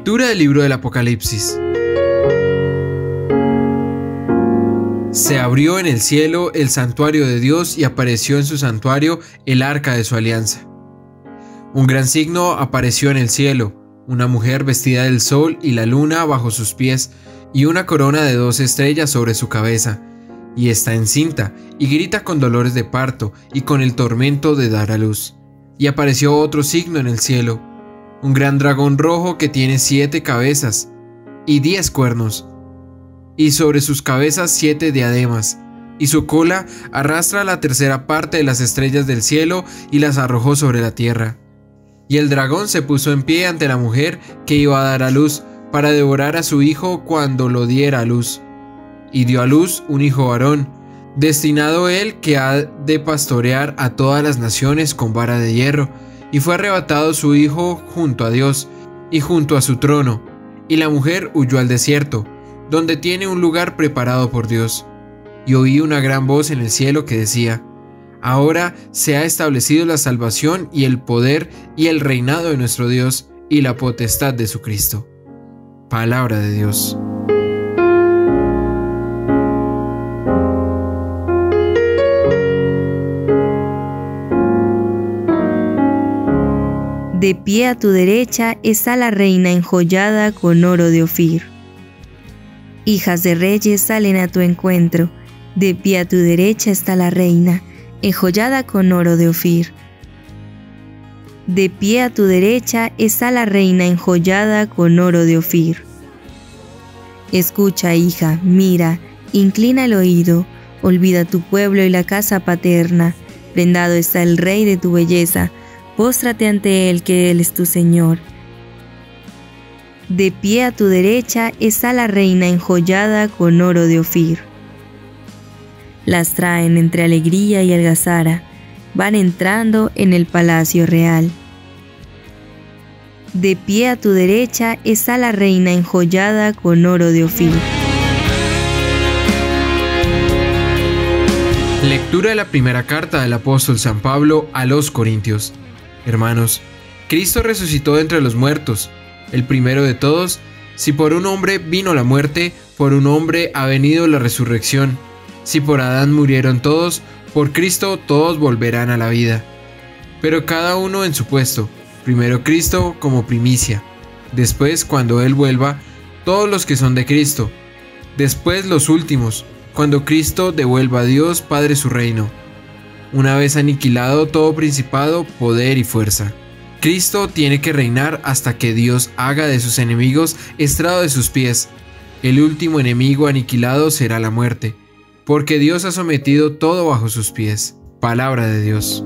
Lectura del libro del Apocalipsis. Se abrió en el cielo el santuario de Dios y apareció en su santuario el arca de su alianza. Un gran signo apareció en el cielo, una mujer vestida del sol y la luna bajo sus pies y una corona de 12 estrellas sobre su cabeza, y está encinta y grita con dolores de parto y con el tormento de dar a luz. Y apareció otro signo en el cielo, un gran dragón rojo que tiene 7 cabezas y 10 cuernos, y sobre sus cabezas 7 diademas, y su cola arrastra la tercera parte de las estrellas del cielo y las arrojó sobre la tierra. Y el dragón se puso en pie ante la mujer que iba a dar a luz para devorar a su hijo cuando lo diera a luz. Y dio a luz un hijo varón, destinado él que ha de pastorear a todas las naciones con vara de hierro. Y fue arrebatado su hijo junto a Dios y junto a su trono. Y la mujer huyó al desierto, donde tiene un lugar preparado por Dios. Y oí una gran voz en el cielo que decía: Ahora se ha establecido la salvación y el poder y el reinado de nuestro Dios y la potestad de su Cristo. Palabra de Dios. De pie a tu derecha está la reina enjollada con oro de Ofir. Hijas de reyes salen a tu encuentro. De pie a tu derecha está la reina, enjollada con oro de Ofir. De pie a tu derecha está la reina enjollada con oro de Ofir. Escucha, hija, mira, inclina el oído, olvida tu pueblo y la casa paterna. Prendado está el rey de tu belleza, póstrate ante él, que él es tu Señor. De pie a tu derecha está la reina enjollada con oro de Ofir. Las traen entre alegría y algazara, van entrando en el palacio real. De pie a tu derecha está la reina enjollada con oro de Ofir. Lectura de la primera carta del apóstol San Pablo a los Corintios. Hermanos, Cristo resucitó de entre los muertos, el primero de todos. Si por un hombre vino la muerte, por un hombre ha venido la resurrección. Si por Adán murieron todos, por Cristo todos volverán a la vida. Pero cada uno en su puesto, primero Cristo como primicia, después cuando Él vuelva, todos los que son de Cristo, después los últimos, cuando Cristo devuelva a Dios Padre su reino, una vez aniquilado todo principado, poder y fuerza. Cristo tiene que reinar hasta que Dios haga de sus enemigos estrado de sus pies. El último enemigo aniquilado será la muerte, porque Dios ha sometido todo bajo sus pies. Palabra de Dios.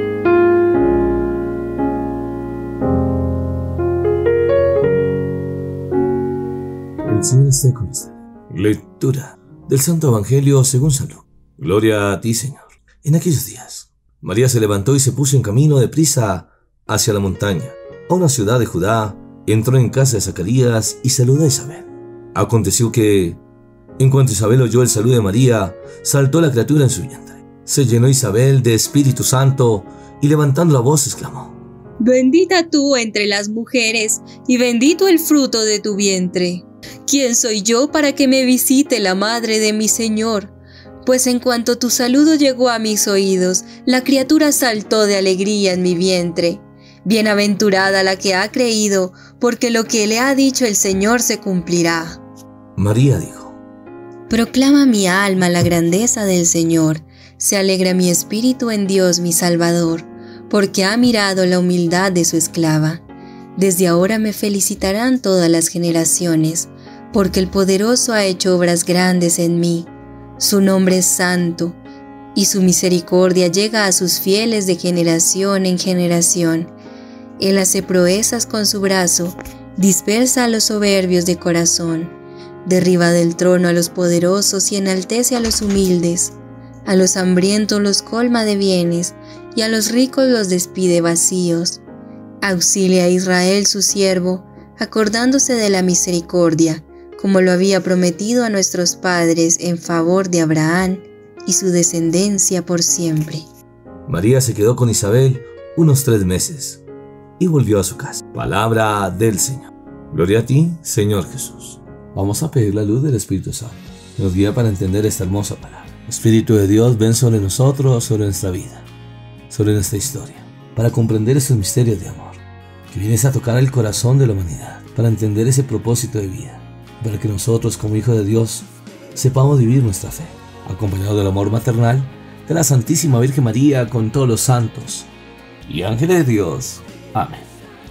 El Señor esté con usted. Lectura del Santo Evangelio según San Lucas. Gloria a ti, Señor. En aquellos días, María se levantó y se puso en camino deprisa hacia la montaña, a una ciudad de Judá. Entró en casa de Zacarías y saludó a Isabel. Aconteció que, en cuanto Isabel oyó el saludo de María, saltó la criatura en su vientre. Se llenó Isabel de Espíritu Santo y levantando la voz exclamó: Bendita tú entre las mujeres y bendito el fruto de tu vientre. ¿Quién soy yo para que me visite la madre de mi Señor? Pues en cuanto tu saludo llegó a mis oídos, la criatura saltó de alegría en mi vientre. Bienaventurada la que ha creído, porque lo que le ha dicho el Señor se cumplirá. María dijo: Proclama mi alma la grandeza del Señor. Se alegra mi espíritu en Dios mi Salvador, porque ha mirado la humildad de su esclava. Desde ahora me felicitarán todas las generaciones, porque el Poderoso ha hecho obras grandes en mí. Su nombre es santo, y su misericordia llega a sus fieles de generación en generación. Él hace proezas con su brazo, dispersa a los soberbios de corazón, derriba del trono a los poderosos y enaltece a los humildes. A los hambrientos los colma de bienes, y a los ricos los despide vacíos. Auxilia a Israel su siervo, acordándose de la misericordia, como lo había prometido a nuestros padres en favor de Abraham y su descendencia por siempre. María se quedó con Isabel unos 3 meses y volvió a su casa. Palabra del Señor. Gloria a ti, Señor Jesús. Vamos a pedir la luz del Espíritu Santo, que nos guía para entender esta hermosa palabra. Espíritu de Dios, ven sobre nosotros, sobre nuestra vida, sobre nuestra historia, para comprender esos misterios de amor, que vienes a tocar el corazón de la humanidad, para entender ese propósito de vida, para que nosotros como hijos de Dios sepamos vivir nuestra fe, acompañado del amor maternal de la Santísima Virgen María con todos los santos y ángeles de Dios. Amén.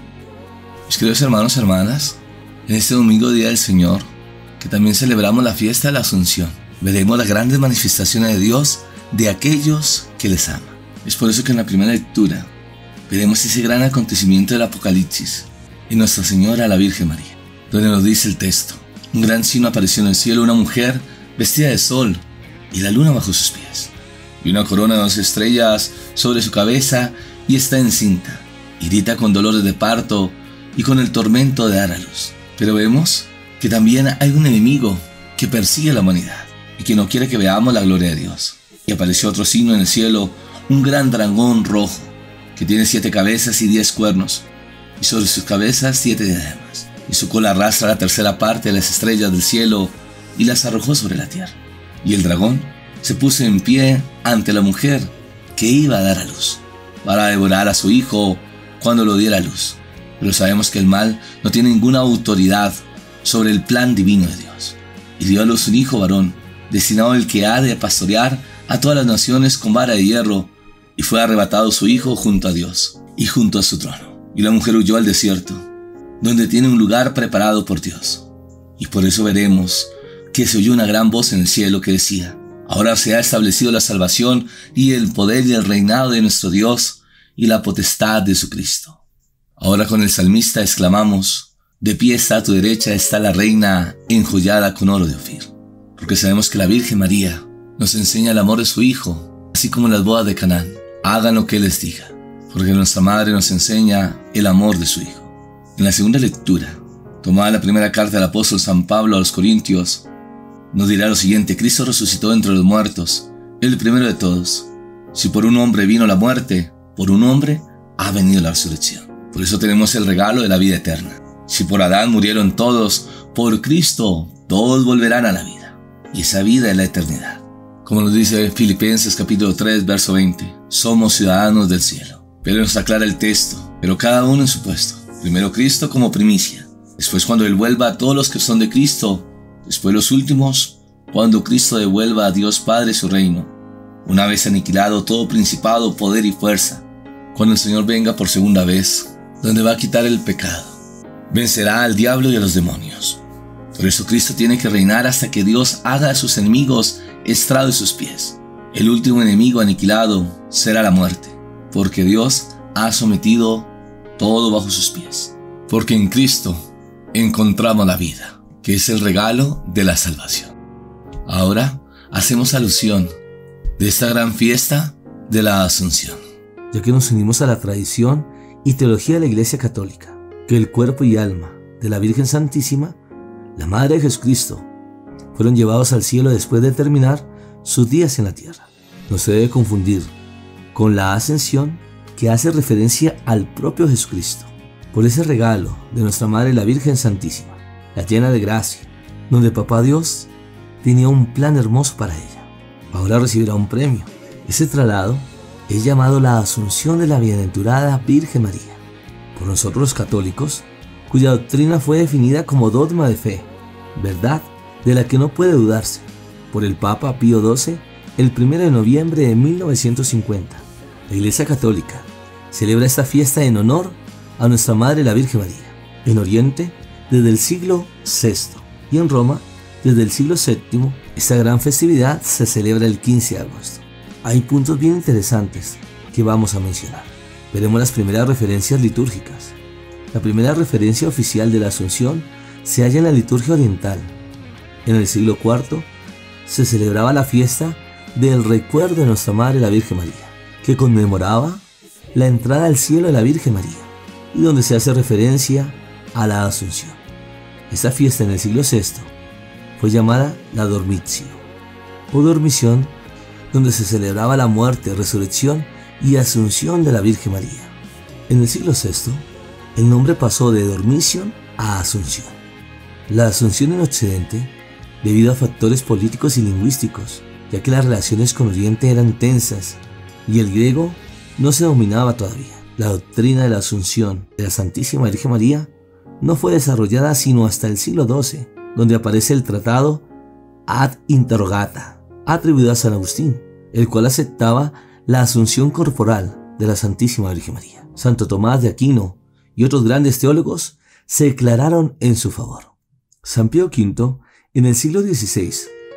Mis queridos hermanos y hermanas, en este domingo Día del Señor, que también celebramos la fiesta de la Asunción, veremos las grandes manifestaciones de Dios de aquellos que les ama. Es por eso que en la primera lectura veremos ese gran acontecimiento del Apocalipsis en Nuestra Señora la Virgen María, donde nos dice el texto: un gran signo apareció en el cielo, una mujer vestida de sol y la luna bajo sus pies, y una corona de 12 estrellas sobre su cabeza, y está encinta, y grita con dolores de parto y con el tormento de dar a luz. Pero vemos que también hay un enemigo que persigue a la humanidad y que no quiere que veamos la gloria de Dios. Y apareció otro signo en el cielo, un gran dragón rojo, que tiene 7 cabezas y 10 cuernos, y sobre sus cabezas 7 diademas, y su cola arrastra la tercera parte de las estrellas del cielo y las arrojó sobre la tierra. Y el dragón se puso en pie ante la mujer que iba a dar a luz, para devorar a su hijo cuando lo diera a luz. Pero sabemos que el mal no tiene ninguna autoridad sobre el plan divino de Dios. Y dio a luz un hijo varón, destinado al que ha de pastorear a todas las naciones con vara de hierro, y fue arrebatado su hijo junto a Dios y junto a su trono. Y la mujer huyó al desierto, donde tiene un lugar preparado por Dios. Y por eso veremos que se oyó una gran voz en el cielo que decía: ahora se ha establecido la salvación y el poder y el reinado de nuestro Dios y la potestad de su Cristo. Ahora con el salmista exclamamos: de pie está a tu derecha está la reina enjollada con oro de Ofir. Porque sabemos que la Virgen María nos enseña el amor de su Hijo, así como en las bodas de Canaán. Hagan lo que Él les diga, porque nuestra Madre nos enseña el amor de su Hijo. En la segunda lectura, tomada la primera carta del apóstol San Pablo a los Corintios, nos dirá lo siguiente: Cristo resucitó entre los muertos, el primero de todos. Si por un hombre vino la muerte, por un hombre ha venido la resurrección. Por eso tenemos el regalo de la vida eterna. Si por Adán murieron todos, por Cristo todos volverán a la vida. Y esa vida es la eternidad. Como nos dice Filipenses capítulo 3, verso 20, somos ciudadanos del cielo. Pero nos aclara el texto, pero cada uno en su puesto. Primero Cristo como primicia. Después cuando Él vuelva a todos los que son de Cristo. Después los últimos, cuando Cristo devuelva a Dios Padre su reino. Una vez aniquilado todo principado, poder y fuerza. Cuando el Señor venga por segunda vez, donde va a quitar el pecado, vencerá al diablo y a los demonios. Por eso Cristo tiene que reinar hasta que Dios haga a sus enemigos estrado de sus pies. El último enemigo aniquilado será la muerte, porque Dios ha sometido todo bajo sus pies. Porque en Cristo encontramos la vida, que es el regalo de la salvación. Ahora hacemos alusión de esta gran fiesta de la Asunción, ya que nos unimos a la tradición y teología de la Iglesia Católica, que el cuerpo y alma de la Virgen Santísima, la Madre de Jesucristo, fueron llevados al cielo después de terminar sus días en la tierra. No se debe confundir con la ascensión, que hace referencia al propio Jesucristo, por ese regalo de nuestra Madre la Virgen Santísima, la llena de gracia, donde Papá Dios tenía un plan hermoso para ella. Ahora recibirá un premio. Ese traslado es llamado la Asunción de la Bienaventurada Virgen María, por nosotros los católicos, cuya doctrina fue definida como dogma de fe, verdad de la que no puede dudarse, por el Papa Pío XII el 1 de noviembre de 1950. La Iglesia Católica celebra esta fiesta en honor a nuestra Madre la Virgen María, en Oriente desde el siglo VI y en Roma desde el siglo VII. Esta gran festividad se celebra el 15 de agosto. Hay puntos bien interesantes que vamos a mencionar. Veremos las primeras referencias litúrgicas. La primera referencia oficial de la Asunción se halla en la liturgia oriental. En el siglo IV se celebraba la fiesta del recuerdo de nuestra Madre la Virgen María, que conmemoraba la entrada al cielo de la Virgen María y donde se hace referencia a la Asunción. Esta fiesta en el siglo VI fue llamada la Dormitio o Dormición, donde se celebraba la muerte, resurrección y asunción de la Virgen María. En el siglo VI, el nombre pasó de Dormition a Asunción. La Asunción en Occidente, debido a factores políticos y lingüísticos, ya que las relaciones con Oriente eran tensas y el griego no se dominaba todavía. La doctrina de la Asunción de la Santísima Virgen María no fue desarrollada sino hasta el siglo XII, donde aparece el tratado Ad Interrogata, atribuido a San Agustín, el cual aceptaba la asunción corporal de la Santísima Virgen María. Santo Tomás de Aquino y otros grandes teólogos se declararon en su favor. San Pío V, en el siglo XVI,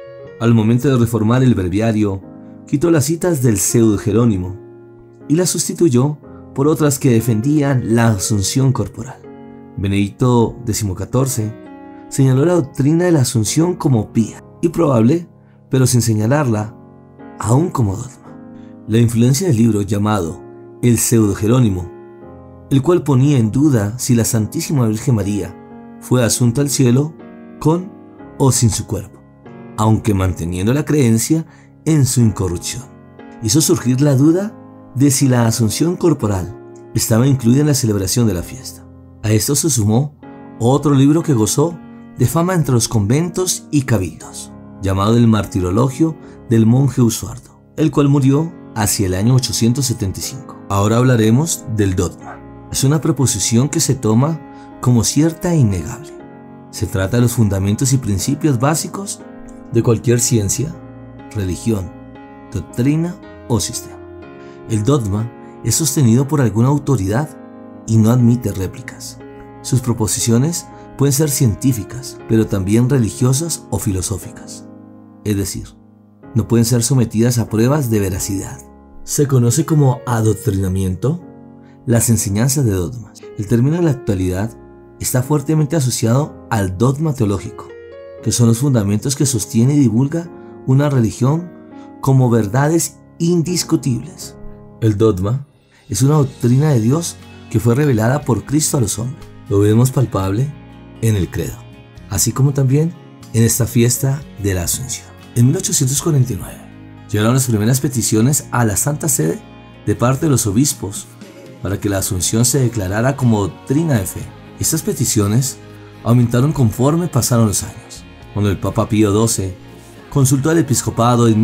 al momento de reformar el breviario, quitó las citas del Pseudo Jerónimo y las sustituyó por otras que defendían la asunción corporal. Benedicto XIV señaló la doctrina de la asunción como pía y probable, pero sin señalarla aún como dogma. La influencia del libro llamado el Pseudo Jerónimo, el cual ponía en duda si la Santísima Virgen María fue asunta al cielo con o sin su cuerpo, aunque manteniendo la creencia en su incorrupción, hizo surgir la duda de si la asunción corporal estaba incluida en la celebración de la fiesta. A esto se sumó otro libro que gozó de fama entre los conventos y cabildos, llamado el Martirologio del monje Usuardo, el cual murió hacia el año 875. Ahora hablaremos del dogma. Es una proposición que se toma como cierta e innegable. Se trata de los fundamentos y principios básicos de cualquier ciencia, religión, doctrina o sistema. El dogma es sostenido por alguna autoridad y no admite réplicas. Sus proposiciones pueden ser científicas, pero también religiosas o filosóficas. Es decir, no pueden ser sometidas a pruebas de veracidad. Se conoce como adoctrinamiento las enseñanzas de dogmas. El término en la actualidad está fuertemente asociado al dogma teológico, que son los fundamentos que sostiene y divulga una religión como verdades indiscutibles. El dogma es una doctrina de Dios que fue revelada por Cristo a los hombres. Lo vemos palpable en el credo, así como también en esta fiesta de la Asunción. En 1849 llegaron las primeras peticiones a la Santa Sede de parte de los obispos para que la Asunción se declarara como doctrina de fe. Estas peticiones aumentaron conforme pasaron los años, cuando el Papa Pío XII consultó al episcopado en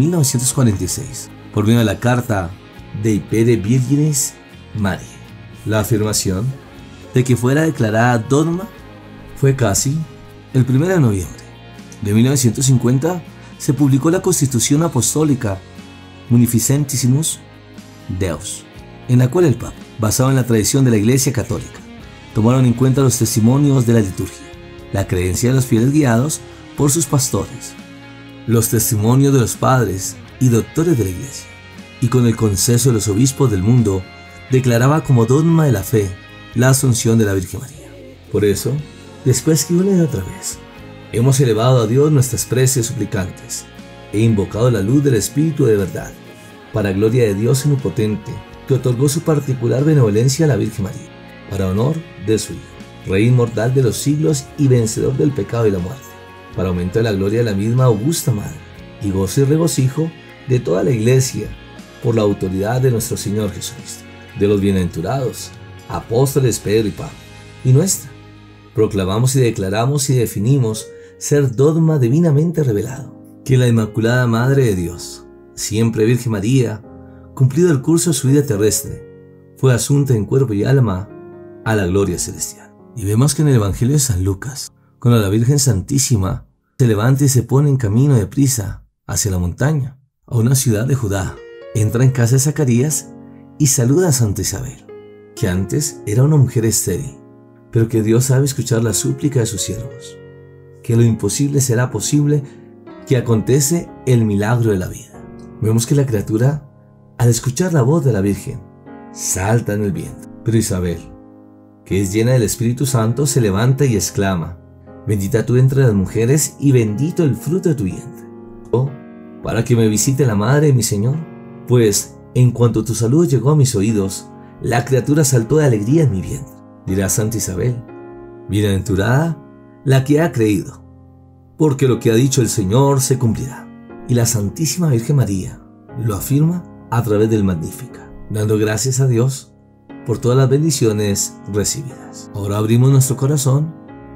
1946 por medio de la carta Dei Pere Virginis Mariae. La afirmación de que fuera declarada dogma fue casi el 1 de noviembre de 1950. Se publicó la Constitución Apostólica Munificentissimus Deus, en la cual el Papa, basado en la tradición de la Iglesia Católica, tomaron en cuenta los testimonios de la liturgia, la creencia de los fieles guiados por sus pastores, los testimonios de los padres y doctores de la Iglesia, y con el consenso de los obispos del mundo, declaraba como dogma de la fe la Asunción de la Virgen María. Por eso, después que una y otra vez hemos elevado a Dios nuestras preces suplicantes e invocado la luz del Espíritu de verdad, para gloria de Dios omnipotente, que otorgó su particular benevolencia a la Virgen María, para honor de su Hijo, Rey inmortal de los siglos y vencedor del pecado y la muerte, para aumento de la gloria de la misma augusta Madre, y gozo y regocijo de toda la Iglesia, por la autoridad de nuestro Señor Jesucristo, de los bienaventurados apóstoles Pedro y Pablo, y nuestra. Proclamamos y declaramos y definimos ser dogma divinamente revelado, que la Inmaculada Madre de Dios, siempre Virgen María, cumplido el curso de su vida terrestre, fue asunta en cuerpo y alma a la gloria celestial. Y vemos que en el Evangelio de San Lucas, cuando la Virgen Santísima se levanta y se pone en camino de prisa hacia la montaña, a una ciudad de Judá, entra en casa de Zacarías y saluda a Santa Isabel, que antes era una mujer estéril, pero que Dios sabe escuchar la súplica de sus siervos, que lo imposible será posible, que acontece el milagro de la vida. Vemos que la criatura, al escuchar la voz de la Virgen, salta en el viento, pero Isabel, que es llena del Espíritu Santo, se levanta y exclama: bendita tú entre las mujeres y bendito el fruto de tu vientre. Oh, para que me visite la madre de mi Señor, pues en cuanto tu saludo llegó a mis oídos, la criatura saltó de alegría en mi vientre. Dirá Santa Isabel: bienaventurada la que ha creído, porque lo que ha dicho el Señor se cumplirá. Y la Santísima Virgen María lo afirma a través del Magnífica, dando gracias a Dios por todas las bendiciones recibidas. Ahora abrimos nuestro corazón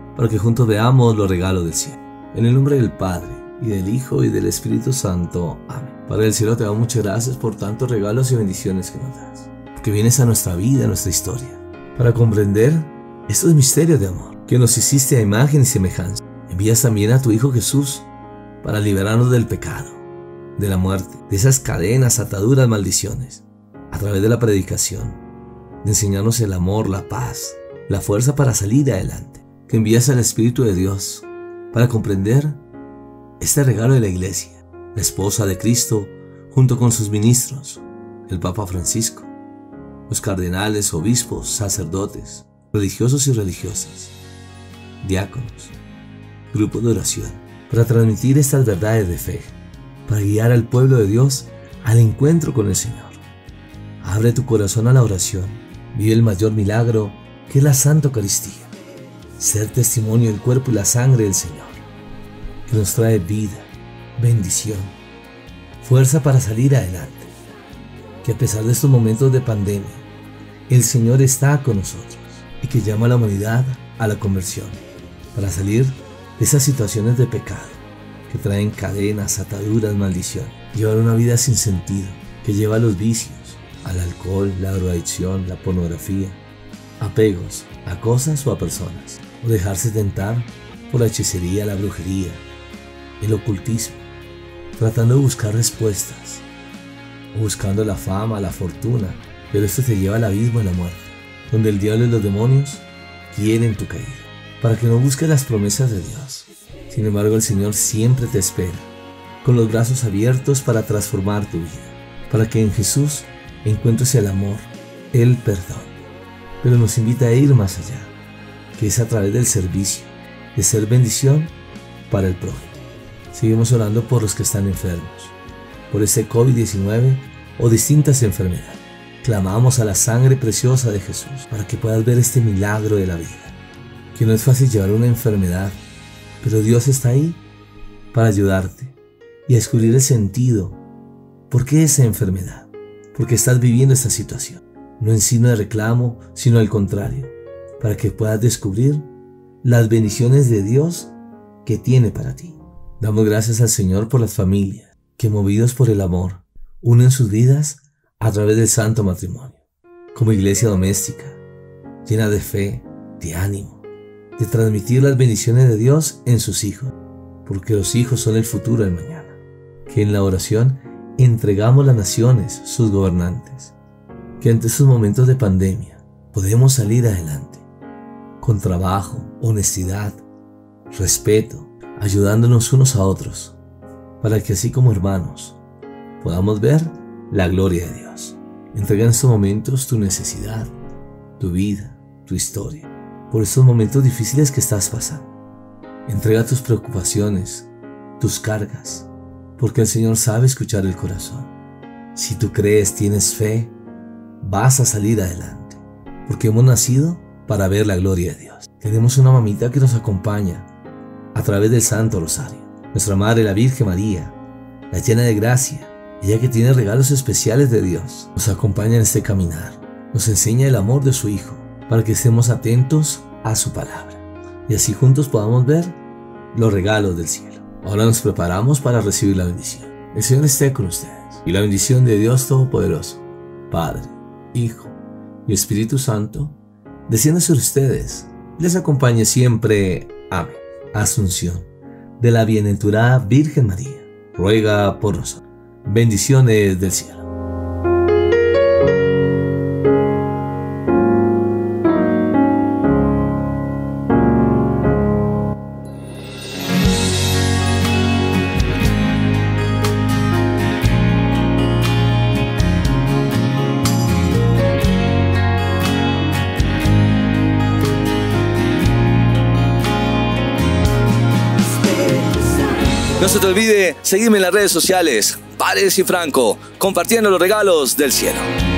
para que juntos veamos los regalos del cielo. En el nombre del Padre, y del Hijo, y del Espíritu Santo. Amén. Padre del cielo, te damos muchas gracias por tantos regalos y bendiciones que nos das, porque vienes a nuestra vida, a nuestra historia, para comprender estos misterios de amor, que nos hiciste a imagen y semejanza. Envías también a tu Hijo Jesús para liberarnos del pecado, de la muerte, de esas cadenas, ataduras, maldiciones, a través de la predicación, de enseñarnos el amor, la paz, la fuerza para salir adelante. Que envías al Espíritu de Dios para comprender este regalo de la Iglesia, la esposa de Cristo, junto con sus ministros, el Papa Francisco, los cardenales, obispos, sacerdotes, religiosos y religiosas, diáconos, grupos de oración, para transmitir estas verdades de fe, para guiar al pueblo de Dios al encuentro con el Señor. Abre tu corazón a la oración, vive el mayor milagro que es la Santa Eucaristía, ser testimonio del cuerpo y la sangre del Señor, que nos trae vida, bendición, fuerza para salir adelante, que a pesar de estos momentos de pandemia, el Señor está con nosotros y que llama a la humanidad a la conversión, para salir de esas situaciones de pecado que traen cadenas, ataduras, maldición, llevar una vida sin sentido, que lleva a los vicios, al alcohol, la drogadicción, la pornografía, apegos a cosas o a personas, o dejarse tentar por la hechicería, la brujería, el ocultismo, tratando de buscar respuestas, o buscando la fama, la fortuna, pero esto te lleva al abismo y la muerte, donde el diablo y los demonios quieren tu caída, para que no busques las promesas de Dios. Sin embargo, el Señor siempre te espera, con los brazos abiertos para transformar tu vida, para que en Jesús encuentres el amor, el perdón. Pero nos invita a ir más allá, que es a través del servicio, de ser bendición para el prójimo. Seguimos orando por los que están enfermos, por este COVID-19 o distintas enfermedades. Clamamos a la sangre preciosa de Jesús para que puedas ver este milagro de la vida, que no es fácil llevar una enfermedad, pero Dios está ahí para ayudarte y a descubrir el sentido. ¿Por qué esa enfermedad? Porque estás viviendo esta situación, no en signo de reclamo, sino al contrario, para que puedas descubrir las bendiciones de Dios que tiene para ti. Damos gracias al Señor por las familias que, movidos por el amor, unen sus vidas a través del santo matrimonio, como iglesia doméstica, llena de fe, de ánimo, de transmitir las bendiciones de Dios en sus hijos, porque los hijos son el futuro del mañana. Que en la oración entregamos las naciones, sus gobernantes, que ante estos momentos de pandemia podemos salir adelante, con trabajo, honestidad, respeto, ayudándonos unos a otros, para que así como hermanos podamos ver la gloria de Dios. Entrega en estos momentos tu necesidad, tu vida, tu historia, por estos momentos difíciles que estás pasando. Entrega tus preocupaciones, tus cargas, porque el Señor sabe escuchar el corazón. Si tú crees, tienes fe, vas a salir adelante, porque hemos nacido para ver la gloria de Dios. Tenemos una mamita que nos acompaña a través del Santo Rosario, nuestra Madre la Virgen María, la llena de gracia, ella que tiene regalos especiales de Dios, nos acompaña en este caminar, nos enseña el amor de su Hijo, para que estemos atentos a su palabra, y así juntos podamos ver los regalos del cielo. Ahora nos preparamos para recibir la bendición. El Señor esté con ustedes, y la bendición de Dios Todopoderoso, Padre, Hijo y Espíritu Santo, descienda sobre ustedes y les acompañe siempre. Amén. Asunción de la bienaventurada Virgen María, ruega por nosotros. Bendiciones del cielo. No se te olvide seguirme en las redes sociales, Paredes y Franco, compartiendo los regalos del cielo.